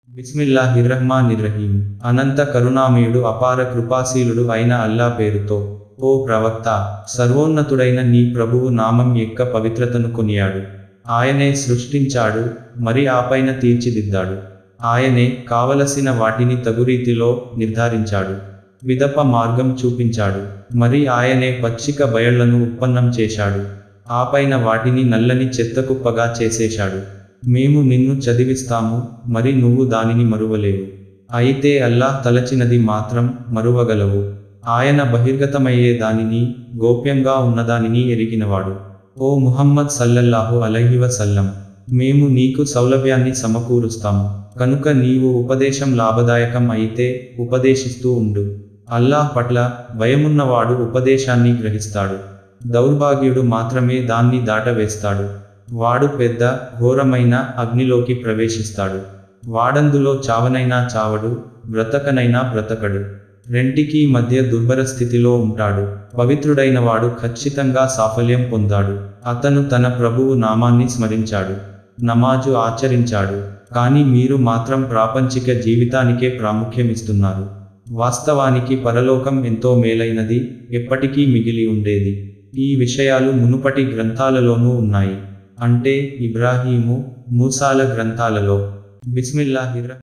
బిస్మిల్లాహిర్రహ్మానిర్రహీం. అనంత కరుణామయుడు అపార కృపాశీలుడు అయిన అల్లా పేరుతో. ఓ ప్రవక్త, సర్వోన్నతుడైన నీ ప్రభువు నామం యొక్క పవిత్రతను కొనియాడు. ఆయనే సృష్టించాడు, మరి ఆపైన తీర్చిదిద్దాడు. ఆయనే కావలసిన వాటిని తగురీతిలో నిర్ధారించాడు. విదప మార్గం చూపించాడు. మరి ఆయనే పచ్చిక బయళ్లను ఉత్పన్నం చేశాడు. ఆపైన వాటిని నల్లని చెత్తకుప్పగా చేసేశాడు. మేము నిన్ను చదివిస్తాము, మరి నువ్వు దానిని మరువలేవు. అయితే అల్లాహ్ తలచినది మాత్రం మరువగలవు. ఆయన బహిర్గతమయ్యే దానిని, గోప్యంగా ఉన్నదానిని ఎరిగినవాడు. ఓ ముహమ్మద్ సల్లల్లాహు అలైహి వసల్లం, మేము నీకు సౌలభ్యాన్ని సమకూరుస్తాము, కనుక నీవు ఉపదేశం లాభదాయకం అయితే ఉపదేశిస్తూ ఉండు. అల్లాహ్ పట్ల భయమున్నవాడు ఉపదేశాన్ని గ్రహిస్తాడు. దౌర్భాగ్యుడు మాత్రమే దాన్ని దాటవేస్తాడు. వాడు పెద్ద, ఘోరమైన అగ్నిలోకి ప్రవేశిస్తాడు. వాడందులో చావనైనా చావడు, బ్రతకనైనా బ్రతకడు. రెంటికీ మధ్య దుర్భర స్థితిలో ఉంటాడు. పవిత్రుడైనవాడు ఖచ్చితంగా సాఫల్యం పొందాడు. అతను తన ప్రభువు నామాన్ని స్మరించాడు, నమాజు ఆచరించాడు. కానీ మీరు మాత్రం ప్రాపంచిక జీవితానికే ప్రాముఖ్యమిస్తున్నారు. వాస్తవానికి పరలోకం ఎంతో మేలైనది, ఎప్పటికీ మిగిలి ఉండేది. ఈ విషయాలు మునుపటి గ్రంథాలలోనూ ఉన్నాయి. అంటే ఇబ్రాహీము, మూసాల గ్రంథాలలో. బిస్మిల్లాహిర్రహ్మానిర్రహీం.